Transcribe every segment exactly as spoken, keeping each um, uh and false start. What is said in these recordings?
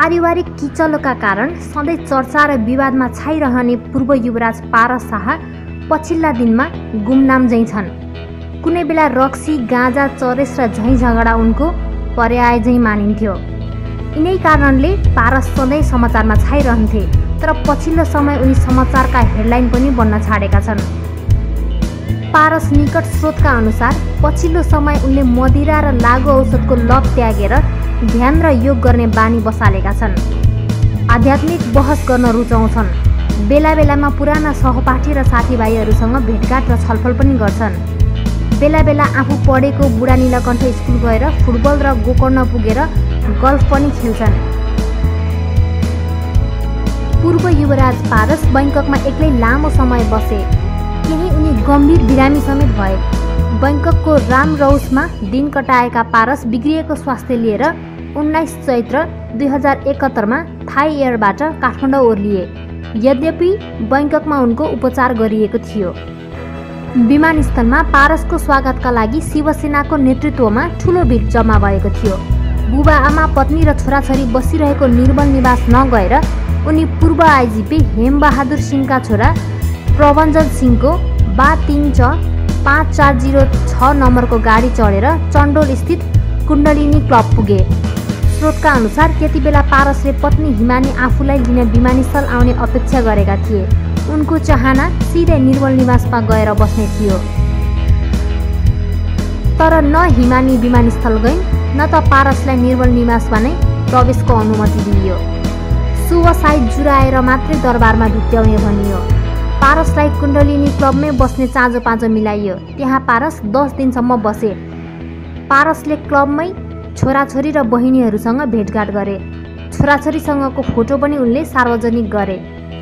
पारिवारिक किचलोका कारण सधैँ चर्चा र विवादमा छाइरहने पूर्व युवराज पारस शाह पछिल्ला दिनमा गुमनाम झैं छन्। कुनै बेला रक्सी, गाँजा, चरेस र झैं झगडा उनको पर्याय झैं मानिन्थ्यो। यिनै कारणले पारस सधैँ समाचारमा छाइरहन्थे, तर पछिल्लो समय उनी समाचारका हेडलाइन पनि बन्न छाडेका छन्। पारस निकट स्रोतका अनुसार पछिल्लो समय उनले मदिरा र लागु औषधको लत त्यागेर ध्यान र योग गर्ने बानी बसालेका छन्। आध्यात्मिक बहस गर्न रुचाउँछन्। बेला बेलामा पुराना सहपाठी र साथीभाइहरूसँग भेटघाट र छलफल पनि गर्छन्। बेला बेला आफू पढेको बुढा नीलकण्ठ स्कुल गएर फुटबल र गोकर्ण पुगेर गल्फ पनि खेल्छन्। पूर्व युवराज पारस बैंककमा एक्लै लामो समय बसे। केही उनी गम्भीर बिरामी समेत भए। बैंककको राम रौसमा दिन कटाएका पारस बिग्रिएको स्वास्थ्य लिएर उन्नाइस चैत्र दुई हजार एकहत्तरमा थाई एयरबाट काठमाडौँ ओर्लिए। यद्यपि बैंककमा उनको उपचार गरिएको थियो। विमानस्थलमा पारसको स्वागतका लागि शिवसेनाको नेतृत्वमा ठूलो भिड जम्मा भएको थियो। बुबा आमा, पत्नी र छोराछोरी बसिरहेको निर्मल निवास नगएर उनी पूर्व आइजिपी हेमबहादुर सिंहका छोरा प्रभञ्जन सिंहको बा तीन च पाँच चार जिरो छ नम्बरको गाडी चढेर चण्डोल स्थित कुण्डलिनी क्लब पुगे। स्रोतका अनुसार त्यति बेला पारसले पत्नी हिमानी आफूलाई लिन विमानस्थल आउने अपेक्षा गरेका थिए। उनको चाहना सिधै निर्मल निवासमा गएर बस्ने थियो। तर न हिमानी विमानस्थल गइन्, न त पारसलाई निर्मल निवासमा नै प्रवेशको अनुमति दिइयो। शुभ साइत जुराएर मात्रै दरबारमा भित्र्याउने भनियो। पारसलाई कुण्डलिनी क्लबमै बस्ने चाँजो पाँजो मिलाइयो। त्यहाँ पारस दस दिनसम्म बसे। पारसले क्लबमै छोराछोरी र बहिनीहरूसँग भेटघाट गरे। छोराछोरीसँगको फोटो पनि उनले सार्वजनिक गरे।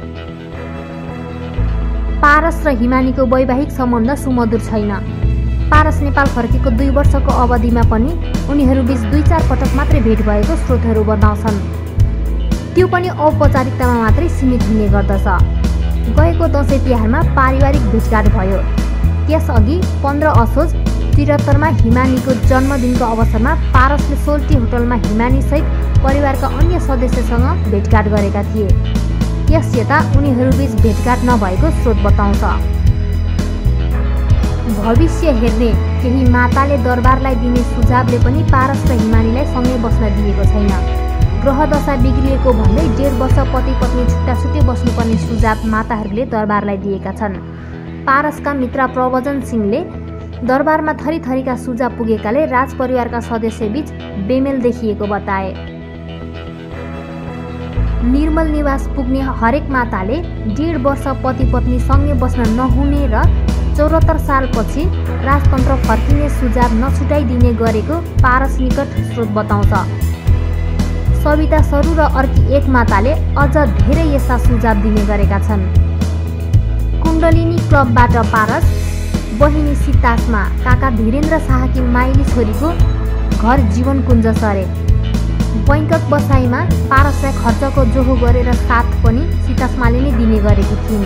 पारस र हिमानीको वैवाहिक सम्बन्ध सुमधुर छैन। पारस नेपाल फर्केको दुई वर्षको अवधिमा पनि उनीहरू बीच दुई चार पटक मात्रै भेट भएको स्रोतहरू बताउँछन्। त्यो पनि औपचारिकतामा मात्रै सीमित हुने गर्दछ। गएको दसैँ तिहारमा पारिवारिक भेटघाट भयो। त्यसअघि पन्ध्र असोज त्रिहत्तरमा हिमानीको जन्मदिनको अवसरमा पारसले सोल्टी होटलमा हिमानीसहित परिवारका अन्य सदस्यसँग भेटघाट गरेका थिए। यस यता उनीहरूबीच भेटघाट नभएको स्रोत बताउँछ। भविष्य हेर्ने केही माताले दरबारलाई दिने सुझावले पनि पारस र हिमानीलाई सँगै बस्न दिएको छैन। ग्रह दशा बिग्रिएको भन्दै डेढ वर्ष पति पत्नी छुट्टा छुट्टै बस्नुपर्ने सुझाव माताहरूले दरबारलाई दिएका छन्। पारसका मित्र प्रभञ्जन सिंहले दरबारमा थरीथरीका सुझाव पुगेकाले राजपरिवारका सदस्यबीच बेमेल देखिएको बताए। निर्मल निवास पुग्ने हरेक माताले डेढ वर्ष पति पत्नी सँगै बस्न नहुने र चौहत्तर सालपछि राजतन्त्र फर्किने सुझाव नछुटाइदिने गरेको पारस निकट स्रोत बताउँछ। सविता सरू र अर्की एक माताले अझ धेरै यस्ता सुझाव दिने गरेका छन्। कुण्डलिनी क्लबबाट पारस बहिनी सीतासमा काका धीरेन्द्र शाहकी माइली छोरीको घर जीवनकुञ्ज सरे। बैंकक बसाइमा पारसलाई खर्चको जोहो गरेर साथ पनि सीतासमाले नै दिने गरेकी थिइन्।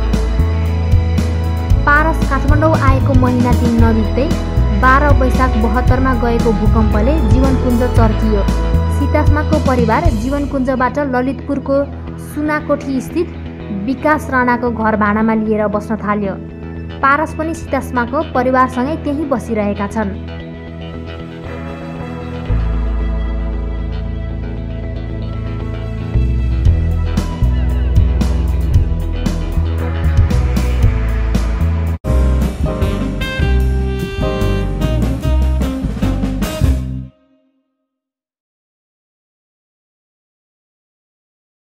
पारस काठमाडौँ आएको महिना दिन नबित्दै बाह्र वैशाख बहत्तरमा गएको भूकम्पले जीवनकुञ्ज चर्कियो। सीतासमाको परिवार जीवनकुञ्जबाट ललितपुरको सुनाकोठी स्थित विकास राणाको घर भाडामा लिएर बस्न थाल्यो। पारस पनि सीतासमाको परिवारसँगै त्यहीँ बसिरहेका छन्।